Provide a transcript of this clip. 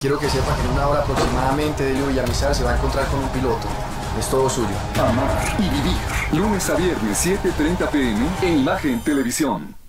Quiero que sepa que en una hora aproximadamente Delio Villamizar se va a encontrar con un piloto. Es todo suyo. Amar y vivir. Lunes a viernes, 7:30 p.m. en Imagen Televisión.